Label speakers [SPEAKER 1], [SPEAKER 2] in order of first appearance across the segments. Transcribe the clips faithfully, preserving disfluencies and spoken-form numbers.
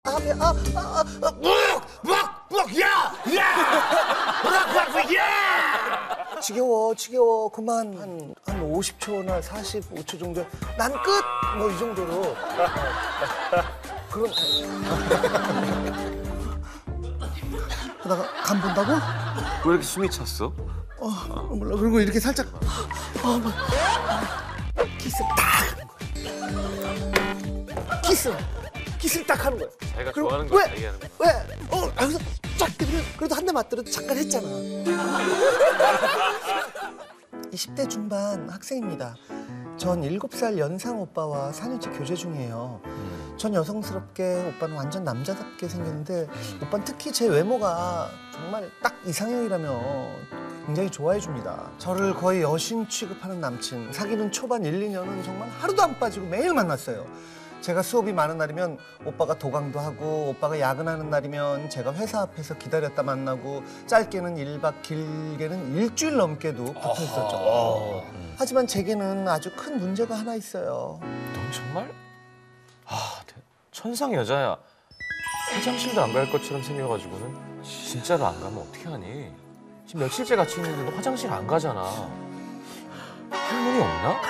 [SPEAKER 1] 아베 아아아묵묵묵 야! 야! 묵묵묵 야! 지겨워 지겨워 그만 한, 한 오십 초나 사십오 초 정도 난 끝! 뭐 이 정도로 그건 그러다가 간 본다고?
[SPEAKER 2] 왜 이렇게 숨이 찼어?
[SPEAKER 1] 어 몰라 그리고 이렇게 살짝 어 막 키스 딱 하는 거야 키스 키스를 딱 하는 거야
[SPEAKER 2] 자기가
[SPEAKER 1] 그리고
[SPEAKER 2] 좋아하는 거
[SPEAKER 1] 왜?
[SPEAKER 2] 자기가 하는 거
[SPEAKER 1] 왜? 어 여기서 쫙 그래 그래도 한 대 맞더라도 잠깐 했잖아 이십 대 중반 학생입니다. 전 일곱 살 연상 오빠와 사 년째 교제 중이에요.
[SPEAKER 2] 음.
[SPEAKER 1] 전 여성스럽게 오빠는 완전 남자답게 생겼는데 오빠는 특히 제 외모가 정말 딱 이상형이라며 굉장히 좋아해 줍니다. 저를 거의 여신 취급하는 남친. 사귀는 초반 일, 이 년은 정말 하루도 안 빠지고 매일 만났어요. 제가 수업이 많은 날이면 오빠가 도강도 하고 오빠가 야근하는 날이면 제가 회사 앞에서 기다렸다 만나고 짧게는 일 박 길게는 일주일 넘게도 붙어 있었죠. 하지만 제게는 아주 큰 문제가 하나 있어요.
[SPEAKER 2] 넌 정말? 아, 천상 여자야. 화장실도 안 갈 것처럼 생겨가지고는 진짜로 안 가면 어떻게 하니? 지금 며칠째 같이 있는데 너 화장실 안 가잖아. 할머니 없나?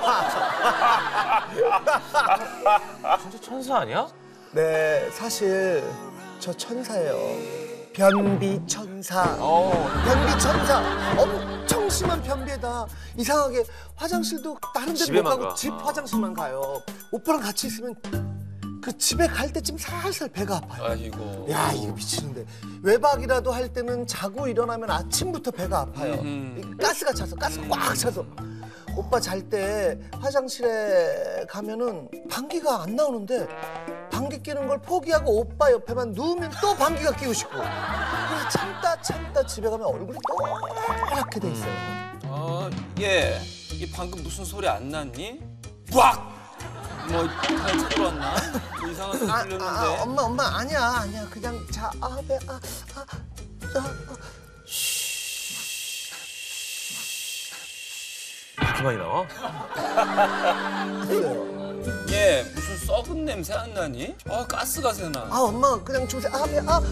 [SPEAKER 2] 진짜 천사 아니야?
[SPEAKER 1] 네, 사실 저 천사예요. 변비 천사.
[SPEAKER 2] 어.
[SPEAKER 1] 변비 천사. 엄청 심한 변비에다 이상하게 화장실도 다른 데도 못
[SPEAKER 2] 집에만
[SPEAKER 1] 가고
[SPEAKER 2] 가.
[SPEAKER 1] 집
[SPEAKER 2] 아.
[SPEAKER 1] 화장실만 가요. 오빠랑 같이 있으면 그 집에 갈 때쯤 살살 배가 아파요.
[SPEAKER 3] 아이고.
[SPEAKER 1] 야 이거 미치는데 외박이라도 할 때는 자고 일어나면 아침부터 배가 아파요.
[SPEAKER 3] 음.
[SPEAKER 1] 가스가 차서 가스가 꽉 차서 오빠 잘 때 화장실에 가면은 방귀가 안 나오는데 방귀 뀌는 걸 포기하고 오빠 옆에만 누우면 또 방귀가 끼고 싶고 그래서 참다 참다 집에 가면 얼굴이 노랗게 돼 있어요.
[SPEAKER 3] 아, 예. 이 방금 무슨 소리 안 났니? 꽉! 뭐 그냥 쳐들어왔나? 뭐 이상한 소리
[SPEAKER 1] 아,
[SPEAKER 3] 들렸는데.
[SPEAKER 1] 아, 아, 엄마 엄마 아니야 아니야 그냥 자 아배 아, 아, 아, 아.
[SPEAKER 2] 이렇게 많이 나와?
[SPEAKER 1] 그래요.
[SPEAKER 3] 예, 무슨 썩은 냄새 안 나니? 아, 가스가 새나.
[SPEAKER 1] 아 엄마 그냥 주무세요. 아배 아아아묵묵묵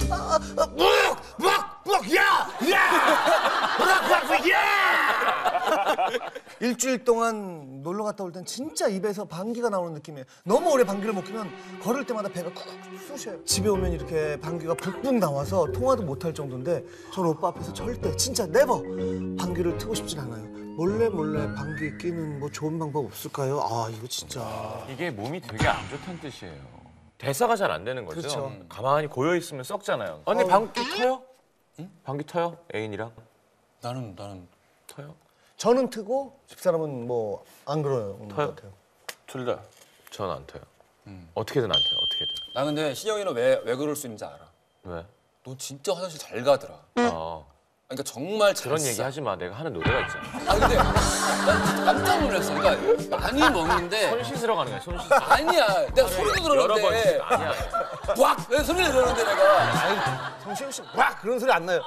[SPEAKER 1] 야! 야! 묵묵묵 야! 일주일 동안 놀러 갔다 올 땐 진짜 입에서 방귀가 나오는 느낌이에요. 너무 오래 방귀를 못 뀌면 걸을 때마다 배가 쿡쿡 쑤셔요. 집에 오면 이렇게 방귀가 북북 나와서 통화도 못 할 정도인데 저는 오빠 앞에서 절대 진짜 네버 방귀를 트고 싶진 않아요. 몰래 몰래 방귀 뀌는 뭐 좋은 방법 없을까요? 아 이거 진짜
[SPEAKER 2] 이게 몸이 되게 안 좋다는 뜻이에요. 대사가 잘 안 되는 거죠?
[SPEAKER 1] 그렇죠.
[SPEAKER 2] 가만히 고여있으면 썩잖아요. 언니
[SPEAKER 1] 어우.
[SPEAKER 2] 방귀 터요? 응? 방귀 터요? 애인이랑?
[SPEAKER 3] 나는 나는
[SPEAKER 2] 터요?
[SPEAKER 1] 저는 트고 집사람은 뭐 안 그러요.
[SPEAKER 2] 터요?
[SPEAKER 1] 같아요.
[SPEAKER 2] 둘 다. 저는 안 터요. 어떻게든 안 터요. 어떻게든.
[SPEAKER 3] 나 근데 신영이 너 왜 왜 그럴 수 있는지 알아.
[SPEAKER 2] 왜?
[SPEAKER 3] 너 진짜 화장실 잘 가더라.
[SPEAKER 2] 아,
[SPEAKER 3] 그러니까 정말 잘
[SPEAKER 2] 그런
[SPEAKER 3] 싸.
[SPEAKER 2] 얘기 하지 마. 내가 하는 노래가 있잖아.
[SPEAKER 3] 아 근데 난 진짜 깜짝 놀랐어. 그러니까 많이 먹는데
[SPEAKER 2] 손 씻으러 가는 거야. 손 씻으러.
[SPEAKER 3] 아니야. 내가 소리도
[SPEAKER 2] 여러 번
[SPEAKER 3] 들었는데
[SPEAKER 2] 씻- 아니야.
[SPEAKER 3] 꽉! 내 소리를 들었는데 내가.
[SPEAKER 1] 아이 성시경 씨 막 그런 소리 안 나요.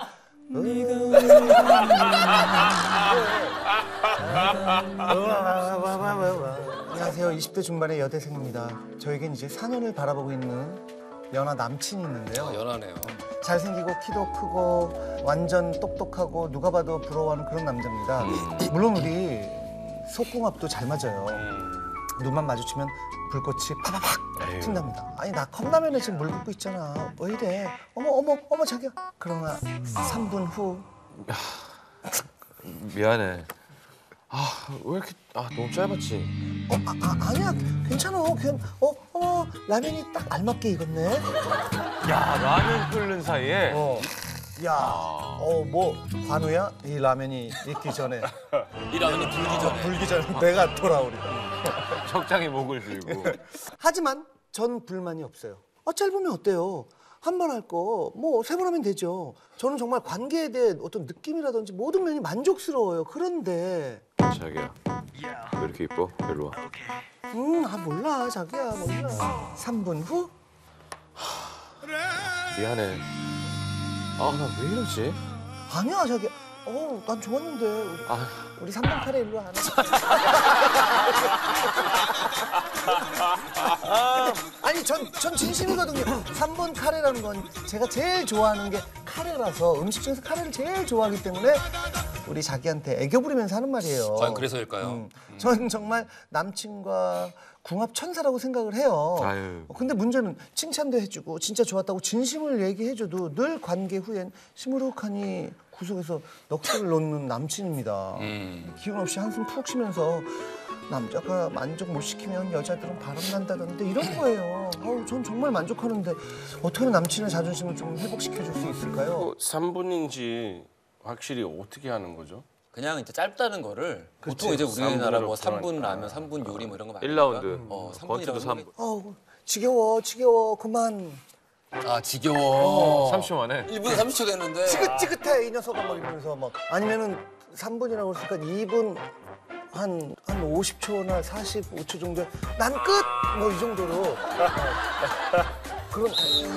[SPEAKER 1] 안녕하세요. 이십 대 중반의 여대생입니다. 저에겐 이제 사 년을 바라보고 있는 연하 남친이 있는데요.
[SPEAKER 3] 아, 연하네요.
[SPEAKER 1] 잘생기고 키도 크고 완전 똑똑하고 누가 봐도 부러워하는 그런 남자입니다. 물론 우리 속궁합도 잘 맞아요. 눈만 마주치면 불꽃이 파바박
[SPEAKER 2] 에휴.
[SPEAKER 1] 튄답니다. 아니 나 컵라면에 지금 물 붓고 있잖아. 왜 이래? 어머 어머 어머 자기야. 그러나 삼 분 후
[SPEAKER 2] 미안해. 아, 왜 이렇게 아 너무 짧았지?
[SPEAKER 1] 어, 아, 아, 아니야 괜찮아. 그냥 어, 어 라면이 딱 알맞게 익었네.
[SPEAKER 2] 야, 라면 끓는 사이에
[SPEAKER 1] 어, 야, 어 뭐 관우야? 이 라면이 익기 전에
[SPEAKER 3] 이 라면이 불기 전에.
[SPEAKER 1] 불기 전에 내가 돌아오리라.
[SPEAKER 2] 적당히 목을 들고.
[SPEAKER 1] 하지만 전 불만이 없어요. 아, 짧으면 어때요? 한 번 할 거 뭐 세 번 하면 되죠. 저는 정말 관계에 대해 어떤 느낌이라든지 모든 면이 만족스러워요. 그런데
[SPEAKER 2] 자기야, 왜 이렇게 이뻐? 일로 와.
[SPEAKER 1] 음, 아 몰라 자기야 몰라. 삼 분 후
[SPEAKER 2] 미안해. 아, 나 왜 이러지?
[SPEAKER 1] 아니야 자기야. 어, 난 좋았는데.
[SPEAKER 2] 아,
[SPEAKER 1] 우리 삼 번 카레 일로 와. 아니 전, 전 진심이거든요. 삼 번 카레라는 건 제가 제일 좋아하는 게 카레라서 음식 중에서 카레를 제일 좋아하기 때문에 우리 자기한테 애교 부리면서 하는 말이에요.
[SPEAKER 3] 과연 그래서일까요?
[SPEAKER 1] 음. 전 정말 남친과 궁합 천사라고 생각을 해요.
[SPEAKER 2] 아유.
[SPEAKER 1] 근데 문제는 칭찬도 해주고 진짜 좋았다고 진심을 얘기해줘도 늘 관계 후엔 시무룩하니 구석에서 넋을 놓는 남친입니다.
[SPEAKER 3] 음.
[SPEAKER 1] 기운 없이 한숨 푹 쉬면서 남자가 만족 못 시키면 여자들은 바람난다던데 이런 거예요. 아우, 전 정말 만족하는데 어떻게 하면 남친의 자존심을 좀 회복시켜줄 수 있을까요?
[SPEAKER 4] 뭐 삼 분인지 확실히 어떻게 하는 거죠?
[SPEAKER 3] 그냥 이제 짧다는 거를 보통 이제
[SPEAKER 4] 삼
[SPEAKER 3] 우리나라 뭐
[SPEAKER 4] 분으로
[SPEAKER 3] 삼 분
[SPEAKER 4] 들어가니까.
[SPEAKER 3] 라면, 삼 분 요리 뭐 이런 거 많이
[SPEAKER 2] 일 라운드.
[SPEAKER 3] 어, 삼
[SPEAKER 2] 권투도
[SPEAKER 3] 분이라고
[SPEAKER 2] 삼 분.
[SPEAKER 1] 아우, 지겨워, 지겨워, 그만.
[SPEAKER 3] 아, 지겨워.
[SPEAKER 2] 삼십 초 만에.
[SPEAKER 3] 일 분 삼십 초 됐는데.
[SPEAKER 1] 지긋지긋해, 이 녀석아, 막 이러면서 막. 아니면은 삼 분이라고 했으니까 이 분 한, 한 오십 초나 사십오 초 정도. 난 끝! 뭐 이 정도로. 어, 그런.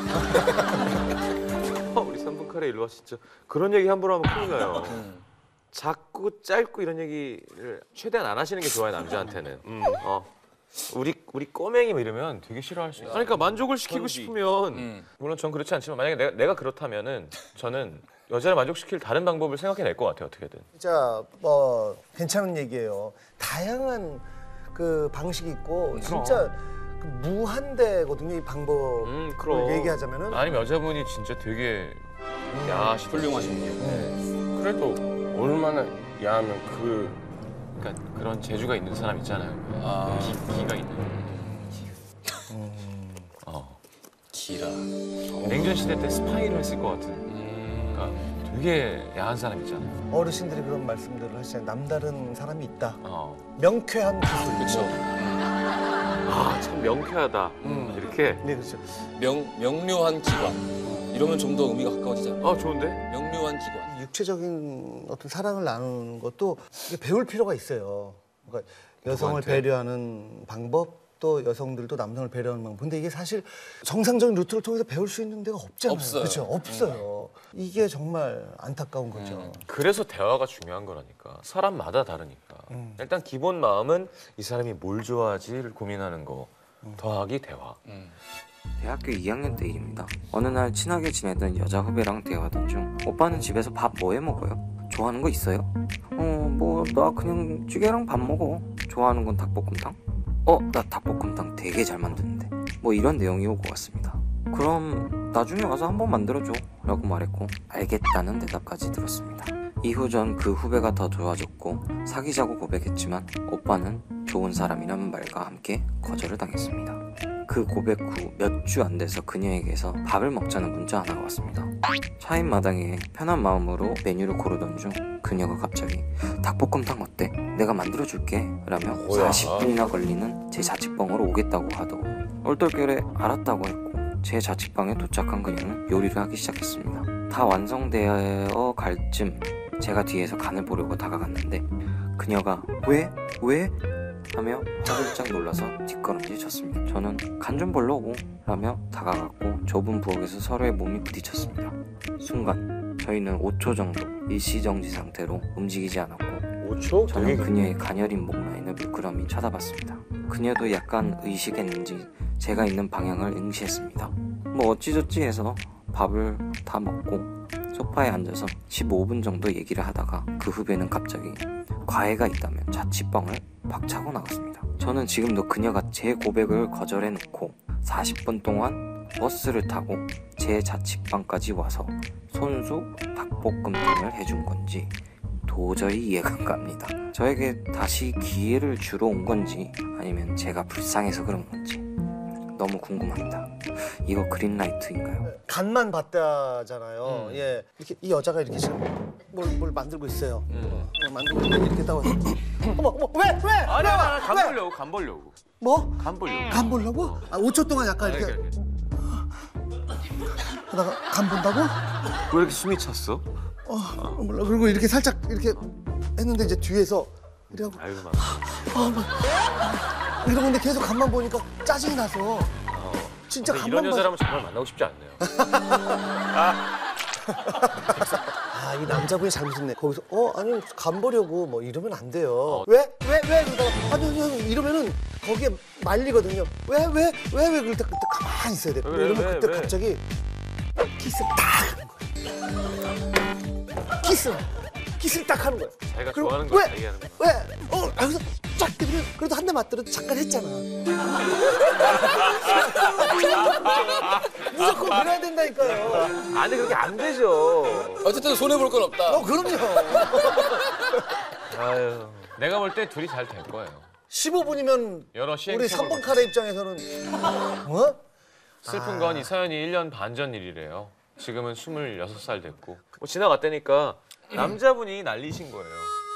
[SPEAKER 2] 어, 우리 삼 분 카레 일로 와 진짜. 그런 얘기 함부로 하면 큰일 나요.
[SPEAKER 3] 음.
[SPEAKER 2] 작고 짧고 이런 얘기를 최대한 안 하시는 게 좋아요, 남자한테는. 음, 어. 우리 우리 꼬맹이 뭐 이러면 되게 싫어할 수 있어요. 그러니까 만족을 시키고 싶으면
[SPEAKER 3] 음.
[SPEAKER 2] 물론 전 그렇지 않지만 만약에 내가, 내가 그렇다면은 저는 여자를 만족시킬 다른 방법을 생각해낼 것 같아요, 어떻게든.
[SPEAKER 1] 진짜 뭐 괜찮은 얘기예요. 다양한 그 방식이 있고 진짜 그 무한대거든요, 이 방법을
[SPEAKER 2] 음, 그럼.
[SPEAKER 1] 얘기하자면은.
[SPEAKER 2] 아니면 여자분이 진짜 되게 야하시
[SPEAKER 3] 훌륭하신 분.
[SPEAKER 4] 그래도 얼마나 야하면 그
[SPEAKER 2] 그러니까 그런 재주가 있는 사람 있잖아요.
[SPEAKER 3] 아.
[SPEAKER 2] 기, 기가 있는. 어.
[SPEAKER 3] 기라.
[SPEAKER 2] 냉전 시대 때 스파이를 했을 것 같은. 그러니까 되게 야한 사람 있잖아요.
[SPEAKER 1] 어르신들이 그런 말씀들을 하시잖아요. 남다른 사람이 있다.
[SPEAKER 2] 어.
[SPEAKER 1] 명쾌한 기술.
[SPEAKER 3] 그렇죠.
[SPEAKER 2] 아, 참 명쾌하다.
[SPEAKER 1] 음.
[SPEAKER 2] 이렇게.
[SPEAKER 1] 네, 그렇죠.
[SPEAKER 3] 명 명료한 기관. 이러면 좀 더 의미가 가까워지잖아요.
[SPEAKER 2] 아, 좋은데?
[SPEAKER 3] 명료한 기관.
[SPEAKER 1] 육체적인 어떤 사랑을 나누는 것도 이게 배울 필요가 있어요. 그러니까 여성을
[SPEAKER 2] 누구한테?
[SPEAKER 1] 배려하는 방법, 또 여성들도 남성을 배려하는 방법. 근데 이게 사실 정상적인 루트를 통해서 배울 수 있는 데가 없잖아요.
[SPEAKER 3] 없어요.
[SPEAKER 1] 그렇죠? 없어요. 이게 정말 안타까운 거죠.
[SPEAKER 2] 그래서 대화가 중요한 거라니까. 사람마다 다르니까.
[SPEAKER 1] 음.
[SPEAKER 2] 일단 기본 마음은 이 사람이 뭘 좋아하지를 고민하는 거. 더하기 대화.
[SPEAKER 3] 음.
[SPEAKER 5] 대학교 이 학년 때 일입니다. 어느 날 친하게 지내던 여자 후배랑 대화하던 중 오빠는 집에서 밥 뭐 해 먹어요? 좋아하는 거 있어요? 어, 뭐 나 그냥 찌개랑 밥 먹어. 좋아하는 건 닭볶음탕? 어, 나 닭볶음탕 되게 잘 만드는데. 뭐 이런 내용이 오고 갔습니다. 그럼 나중에 와서 한번 만들어줘 라고 말했고 알겠다는 대답까지 들었습니다. 이후 전 그 후배가 더 좋아졌고 사귀자고 고백했지만 오빠는 좋은 사람이라는 말과 함께 거절을 당했습니다. 그 고백 후 몇 주 안 돼서 그녀에게서 밥을 먹자는 문자 하나가 왔습니다. 차인 마당에 편한 마음으로 메뉴를 고르던 중 그녀가 갑자기 닭볶음탕 어때? 내가 만들어줄게 라며
[SPEAKER 4] 뭐야?
[SPEAKER 5] 사십 분이나 걸리는 제 자취방으로 오겠다고 하더고 얼떨결에 알았다고 했고 제 자취방에 도착한 그녀는 요리를 하기 시작했습니다. 다 완성되어 갈 쯤 제가 뒤에서 간을 보려고 다가갔는데 그녀가 왜? 왜? 하며 화들짝 놀라서 뒷걸음질 쳤습니다. 저는 간 좀 보려고 라며 다가갔고 좁은 부엌에서 서로의 몸이 부딪혔습니다. 순간 저희는 오 초 정도 일시정지 상태로 움직이지 않았고
[SPEAKER 2] 오 초?
[SPEAKER 5] 저는 그녀의 가녀린 목 라인을 물끄러미 쳐다봤습니다. 그녀도 약간 의식했는지 제가 있는 방향을 응시했습니다. 뭐 어찌저찌 해서 밥을 다 먹고 소파에 앉아서 십오 분 정도 얘기를 하다가 그 후배는 갑자기 과외가 있다면 자취방을 박차고 나갔습니다. 저는 지금도 그녀가 제 고백을 거절해놓고 사십 분 동안 버스를 타고 제 자취방까지 와서 손수 닭볶음탕을 해준 건지 도저히 이해가 안 갑니다. 저에게 다시 기회를 주러 온 건지 아니면 제가 불쌍해서 그런 건지 너무 궁금합니다. 이거 그린라이트인가요?
[SPEAKER 1] 간만 봤다잖아요.
[SPEAKER 3] 음.
[SPEAKER 1] 예, 이렇게 이 여자가 이렇게 지금 뭘, 뭘 만들고 있어요.
[SPEAKER 3] 음.
[SPEAKER 1] 어, 만들고 있는데 이렇게 따고 어머, 어머, 왜, 왜?
[SPEAKER 2] 아니,
[SPEAKER 1] 왜?
[SPEAKER 2] 아니, 간
[SPEAKER 1] 왜?
[SPEAKER 2] 보려고, 간 보려고.
[SPEAKER 1] 뭐?
[SPEAKER 2] 간 보려고.
[SPEAKER 1] 간 보려고? 아, 오 초 동안 약간
[SPEAKER 2] 아니,
[SPEAKER 1] 이렇게
[SPEAKER 2] 이렇게, 이렇게.
[SPEAKER 1] 하다가 간 본다고?
[SPEAKER 2] 왜 이렇게 숨이 찼어?
[SPEAKER 1] 어, 몰라. 그리고 이렇게 살짝 이렇게 했는데 이제 뒤에서 이러고
[SPEAKER 2] 아유, 막.
[SPEAKER 1] 이러고 근데 계속 간만 보니까 짜증이 나서 진짜
[SPEAKER 2] 근데
[SPEAKER 1] 간만
[SPEAKER 2] 이런
[SPEAKER 1] 봐.
[SPEAKER 2] 여자라면 정말 만나고 싶지 않네요.
[SPEAKER 1] 아 아, 이 남자분이 잘못했네. 거기서 어 아니 간 보려고 뭐 이러면 안 돼요. 왜? 왜? 왜? 그러다가 아니 아니 아니 이러면은 거기에 말리거든요. 왜? 왜? 왜? 왜? 그럴 때 그때 가만히 있어야 돼.
[SPEAKER 2] 왜,
[SPEAKER 1] 이러면
[SPEAKER 2] 왜,
[SPEAKER 1] 그때
[SPEAKER 2] 왜?
[SPEAKER 1] 갑자기 키스를 딱 하는 거야. 키스. 키스를 딱 하는 거야.
[SPEAKER 2] 자기가
[SPEAKER 1] 그리고
[SPEAKER 2] 좋아하는
[SPEAKER 1] 왜?
[SPEAKER 2] 걸 얘기하는 거야.
[SPEAKER 1] 왜? 어, 아, 그래서 쫙 때리면 그래도 한 대 맞더라도 잠깐 했잖아. 무조건 그래야 된다니까요.
[SPEAKER 2] 아니 그렇게 안 되죠.
[SPEAKER 3] 어쨌든 손해 볼 건 없다.
[SPEAKER 1] 어, 그럼요.
[SPEAKER 2] 아유, 내가 볼 때 둘이 잘 될 거예요.
[SPEAKER 1] 십오 분이면
[SPEAKER 2] 여러
[SPEAKER 1] 우리
[SPEAKER 2] 시행착오를
[SPEAKER 1] 삼 번 카레 입장에서는 어?
[SPEAKER 2] 슬픈 건 이 사연이 일 년 반 전 일이래요. 지금은 스물여섯 살 됐고 뭐 지나갔다니까 남자분이 날리신 거예요.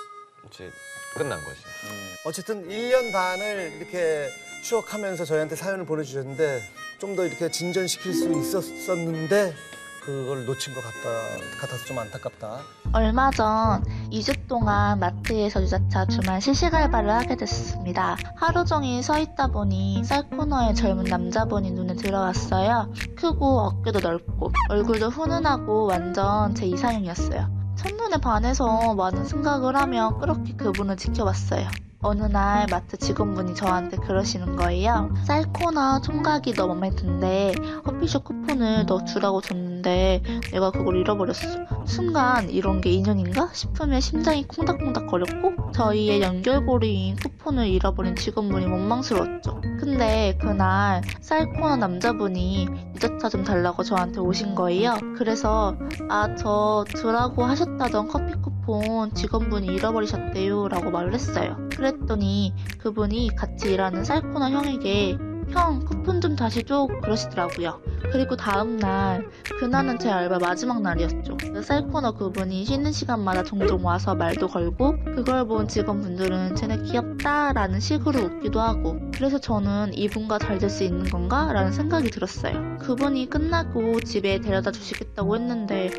[SPEAKER 2] 이제 끝난 거지.
[SPEAKER 1] 어쨌든 일 년 반을 이렇게 추억하면서 저희한테 사연을 보내주셨는데 좀 더 이렇게 진전시킬 수 있었었는데 그걸 놓친 것 같다, 같아서 좀 안타깝다.
[SPEAKER 6] 얼마 전 이 주 동안 마트에서 유자차 주말 시식 알바를 하게 됐습니다. 하루 종일 서 있다 보니 쌀코너에 젊은 남자분이 눈에 들어왔어요. 크고 어깨도 넓고 얼굴도 훈훈하고 완전 제 이상형이었어요. 첫눈에 반해서 많은 생각을 하며 그렇게 그분을 지켜봤어요. 어느 날 마트 직원분이 저한테 그러시는 거예요. 쌀코너 총각이 너 맘에 든대. 커피숍 쿠폰을 너 주라고 줬는데 내가 그걸 잃어버렸어. 순간 이런 게 인연인가 싶으며 심장이 콩닥콩닥 거렸고 저희의 연결고리인 쿠폰을 잃어버린 직원분이 원망스러웠죠. 근데 그날 쌀코너 남자분이 유자차 좀 달라고 저한테 오신 거예요. 그래서 아, 저 주라고 하셨다던 커피 쿠폰 직원분이 잃어버리셨대요 라고 말을 했어요. 그랬더니 그분이 같이 일하는 쌀코너 형에게 형 쿠폰 좀 다시 줘 그러시더라고요. 그리고 다음날 그날은 제 알바 마지막 날이었죠. 쌀코너 그분이 쉬는 시간마다 종종 와서 말도 걸고 그걸 본 직원분들은 쟤네 귀엽다 라는 식으로 웃기도 하고 그래서 저는 이분과 잘 될 수 있는 건가? 라는 생각이 들었어요. 그분이 끝나고 집에 데려다 주시겠다고 했는데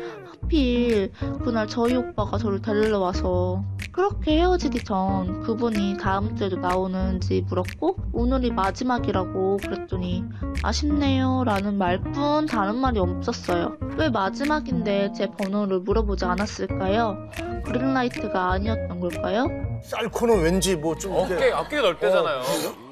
[SPEAKER 6] 하필 그날 저희 오빠가 저를 데리러 와서 그렇게 헤어지기 전 그분이 다음 주에도 나오는지 물었고 오늘이 마지막이라고 그랬더니 아쉽네요 라는 말뿐 다른 말이 없었어요. 왜 마지막인데 제 번호를 물어보지 않았을까요? 그린라이트가 아니었던 걸까요?
[SPEAKER 1] 쌀코는 왠지 뭐 좀
[SPEAKER 2] 어깨 어깨가 넓대잖아요.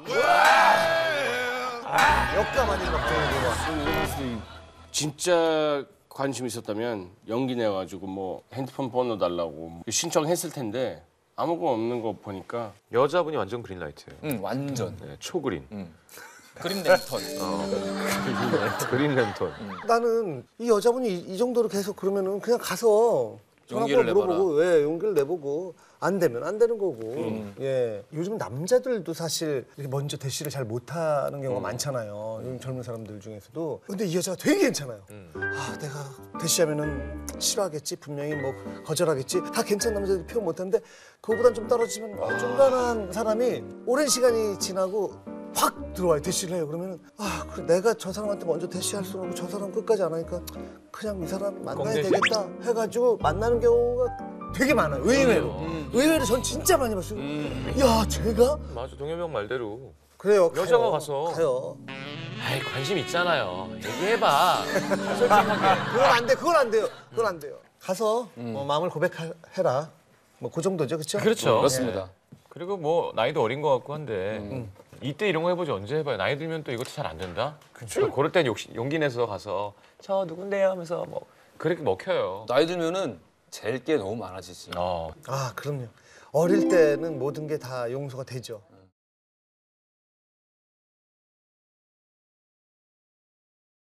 [SPEAKER 1] 역감 아닌 막 그런 거.
[SPEAKER 4] 진짜 관심 있었다면 연기 내가지고 뭐 핸드폰 번호 달라고 신청했을 텐데 아무거 없는 거 보니까
[SPEAKER 2] 여자분이 완전 그린라이트예요.
[SPEAKER 3] 응, 완전.
[SPEAKER 2] 네, 초그린.
[SPEAKER 3] 그린 랜턴.
[SPEAKER 2] 그린 랜턴.
[SPEAKER 1] 나는 이 여자분이 이, 이 정도로 계속 그러면은 그냥 가서 전화번호
[SPEAKER 3] 용기를
[SPEAKER 1] 물어보고 왜 용기를 내보고 안 되면 안 되는 거고.
[SPEAKER 3] 음.
[SPEAKER 1] 예. 요즘 남자들도 사실 이렇게 먼저 대시를 잘 못하는 경우가
[SPEAKER 3] 음.
[SPEAKER 1] 많잖아요. 요즘 젊은 사람들 중에서도. 근데 이 여자가 되게 괜찮아요.
[SPEAKER 3] 음.
[SPEAKER 1] 아, 내가 대시하면은 싫어하겠지, 분명히 뭐 거절하겠지. 다 괜찮은 남자들이 표현 못하는데 그거보단 좀 떨어지면 어중간한 사람이 오랜 시간이 지나고 확 들어와요. 대시를 해요. 그러면은 아, 그래 내가 저 사람한테 먼저 대시할 수는 없고 저 사람 끝까지 안 하니까 그냥 이 사람 만나야
[SPEAKER 2] 꽁대시.
[SPEAKER 1] 되겠다 해가지고 만나는 경우가 되게 많아요. 의외로.
[SPEAKER 2] 음.
[SPEAKER 1] 의외로 전 진짜 많이 봤어요. 야, 제가
[SPEAKER 2] 맞아, 동현병 말대로.
[SPEAKER 1] 그래요.
[SPEAKER 2] 여자가
[SPEAKER 1] 가요.
[SPEAKER 2] 가서.
[SPEAKER 1] 가요.
[SPEAKER 2] 아이 관심 있잖아요. 얘기해봐. 솔직하게.
[SPEAKER 1] 그건 안 돼. 그건 안 돼요. 그건 안 돼요. 가서 어, 마음을 고백해라. 뭐 그 정도죠, 그렇죠?
[SPEAKER 2] 그렇죠.
[SPEAKER 3] 그렇습니다.
[SPEAKER 2] 그리고 뭐 나이도 어린 것 같고 한데 이때 이런 거 해보지 언제 해봐요. 나이 들면 또 이것도 잘 안 된다. 그렇죠. 그럴 땐 욕- 용기 내서 가서 저 누군데요 하면서 뭐 그렇게 먹혀요.
[SPEAKER 3] 나이 들면은 잴 게 너무 많아지지.
[SPEAKER 2] 어.
[SPEAKER 1] 아, 그럼요. 어릴 때는 모든 게 다 용서가 되죠.